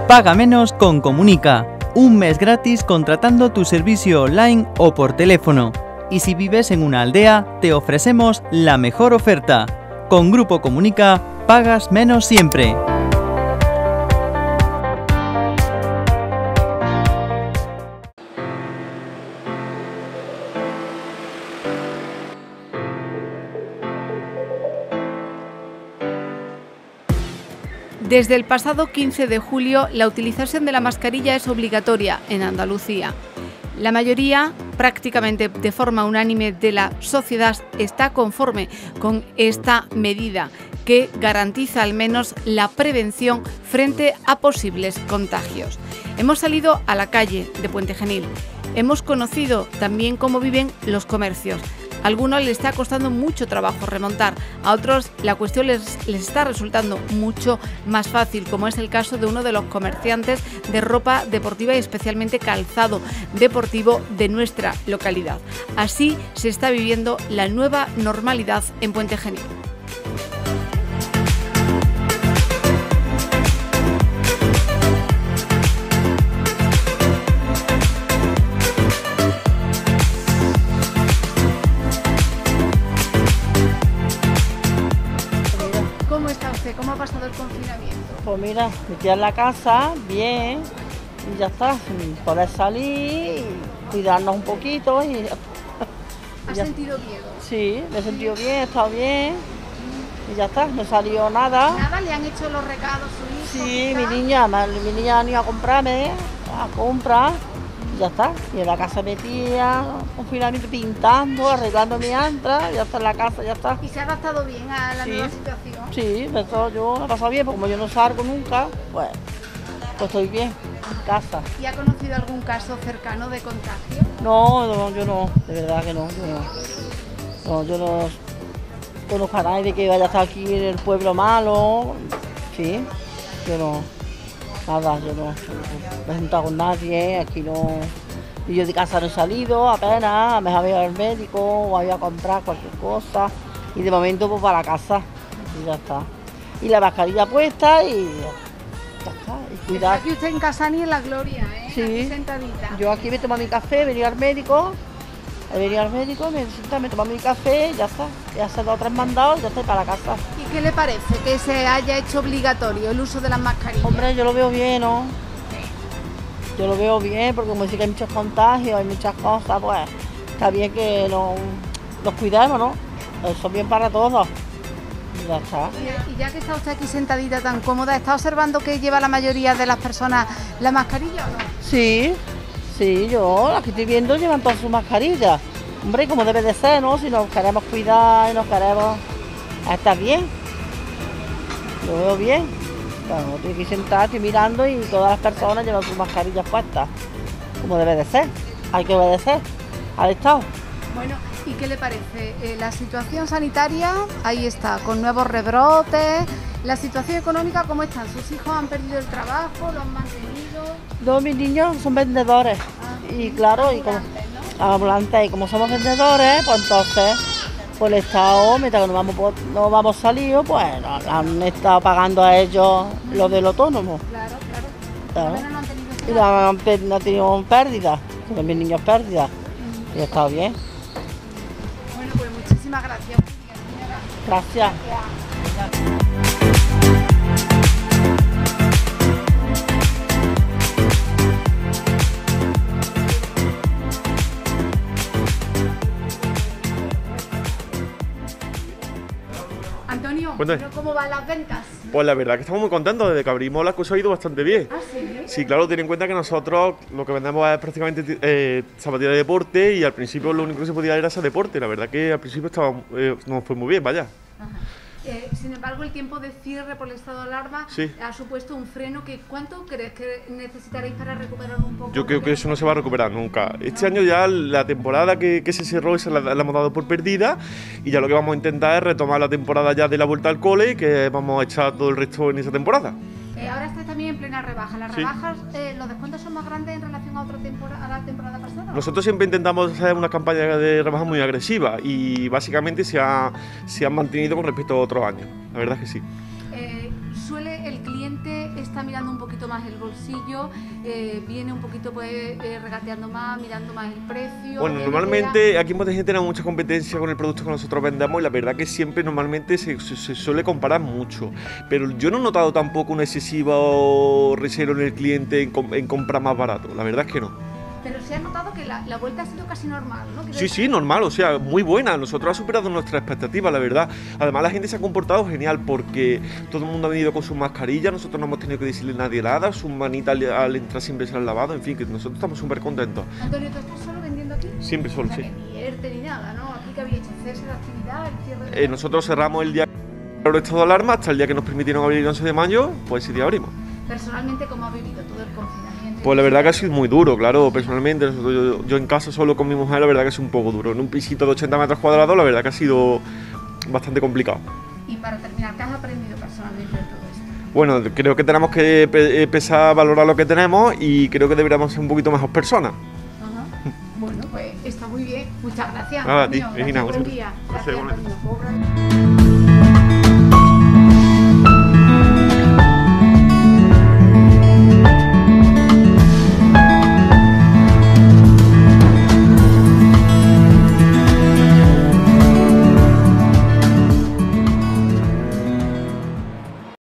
Paga menos con Comunica. Un mes gratis contratando tu servicio online o por teléfono. Y si vives en una aldea, te ofrecemos la mejor oferta. Con Grupo Comunica, pagas menos siempre. Desde el pasado 15 de julio, la utilización de la mascarilla es obligatoria en Andalucía. La mayoría, prácticamente de forma unánime de la sociedad, está conforme con esta medida que garantiza al menos la prevención frente a posibles contagios. Hemos salido a la calle de Puente Genil. Hemos conocido también cómo viven los comercios. A algunos les está costando mucho trabajo remontar, a otros la cuestión les está resultando mucho más fácil, como es el caso de uno de los comerciantes de ropa deportiva y especialmente calzado deportivo de nuestra localidad. Así se está viviendo la nueva normalidad en Puente Genil. ¿Cómo ha pasado el confinamiento? Pues mira, metida en la casa, bien, y ya está, sin poder salir, cuidarnos un poquito y... ¿Has sentido miedo? Sí, me he sentido bien, he estado bien, y ya está, no salió nada. ¿Nada? ¿Le han hecho los recados su hijo? Sí, mi niña han ido a comprarme, a comprar, y ya está. Y en la casa metida, confinamiento, pintando, arreglando mi antra, ya está en la casa, ya está. ¿Y se ha adaptado bien a la nueva situación? Sí, yo me he pasado bien, porque como yo no salgo nunca, pues estoy bien en casa. ¿Y ha conocido algún caso cercano de contagio? No, yo no, de verdad que no, yo no conozco a nadie que vaya a estar aquí en el pueblo malo, sí, yo no, nada, yo no me he juntado con nadie, aquí no, y yo de casa no he salido apenas, me había ido al médico o había a comprar cualquier cosa, y de momento pues para la casa. Y ya está. Y la mascarilla puesta y ya está. Y cuidar. Está aquí usted en casa ni en la gloria, ¿eh? Sí. Aquí sentadita. Yo aquí me tomo mi café, venía al médico, me tomo mi café, ya está. Ya se ha dado 3 mandados, ya estoy para la casa. ¿Y qué le parece que se haya hecho obligatorio el uso de las mascarillas? Hombre, yo lo veo bien, ¿no? Yo lo veo bien porque como dice que hay muchos contagios, hay muchas cosas, pues está bien que nos cuidemos, ¿no? Eso es bien para todos. Ya está. Y ya que está usted aquí sentadita tan cómoda, ¿está observando que lleva la mayoría de las personas la mascarilla o no? Sí, yo las que estoy viendo llevan todas sus mascarillas. Hombre, como debe de ser, ¿no? Si nos queremos cuidar y nos queremos estar bien. Lo veo bien. Bueno, estoy aquí sentada, estoy mirando y todas las personas llevan sus mascarillas puestas. Como debe de ser. Hay que obedecer al Estado. Bueno, ¿y qué le parece? La situación sanitaria, ahí está, con nuevos rebrotes. La situación económica, ¿cómo están? ¿Sus hijos han perdido el trabajo? ¿Lo han mantenido? No, mis niños son vendedores. Y claro, y como ambulantes, y como somos vendedores, pues entonces, pues el Estado, mientras que no vamos salidos, pues han estado pagando a ellos lo del autónomo. Claro. Y no han tenido pérdidas, mis niños pérdidas. Y ha estado bien. Bueno, pues muchísimas gracias. Gracias. Antonio, ¿cómo van las ventas? Pues la verdad que estamos muy contentos, desde que abrimos las cosas ha ido bastante bien. ¿Ah, sí? Sí, claro, ten en cuenta que nosotros lo que vendemos es prácticamente zapatillas de deporte y al principio lo único que se podía era ese deporte. La verdad que al principio nos fue muy bien, vaya. Ajá. Sin embargo, el tiempo de cierre por el estado de alarma ha supuesto un freno. ¿Cuánto crees que necesitaréis para recuperar un poco? Yo creo que eso no se va a recuperar nunca. Este año ya la temporada que se cerró esa la hemos dado por perdida y ya lo que vamos a intentar es retomar la temporada ya de la vuelta al cole y que vamos a echar todo el resto en esa temporada. Ahora estáis también en plena rebaja. ¿Las rebajas, los descuentos son más grandes en relación a la temporada pasada? Nosotros siempre intentamos hacer una campaña de rebaja muy agresiva y básicamente se han mantenido con respecto a otros años. La verdad es que sí. ¿El cliente está mirando apretando un poquito más el bolsillo, viene un poquito pues regateando más, mirando más el precio. Bueno, normalmente aquí en Bodejín tenemos mucha competencia con el producto que nosotros vendemos y la verdad que siempre normalmente se suele comparar mucho, pero yo no he notado tampoco un excesivo recelo en el cliente en comprar más barato, la verdad es que no. Pero se ha notado que la vuelta ha sido casi normal, ¿no? Sí, normal, o sea, muy buena. Nosotros ha superado nuestras expectativas, la verdad. Además, la gente se ha comportado genial porque todo el mundo ha venido con sus mascarillas, nosotros no hemos tenido que decirle a nadie nada, sus manitas al entrar siempre se han lavado, en fin, que nosotros estamos súper contentos. Antonio, ¿tú estás solo vendiendo aquí? Siempre solo, sí. Ni ERTE ni nada, ¿no? Aquí que había hecho cese de actividad, el cierre de... Nosotros cerramos el día del estado de alarma hasta el día que nos permitieron abrir el 11 de mayo, pues ese día abrimos. Personalmente, ¿cómo ha vivido todo el confinamiento? Pues la verdad que ha sido muy duro, claro, personalmente, yo en casa solo con mi mujer, la verdad que es un poco duro. En un pisito de 80 metros cuadrados, la verdad que ha sido bastante complicado. Y para terminar, ¿qué has aprendido personalmente de todo esto? Bueno, creo que tenemos que empezar a valorar lo que tenemos y creo que deberíamos ser un poquito mejor personas. Bueno, pues está muy bien. Muchas gracias. Nada, a ti, Antonio. Regina, Gracias, buen muchas día. gracias. Gracias, Antonio.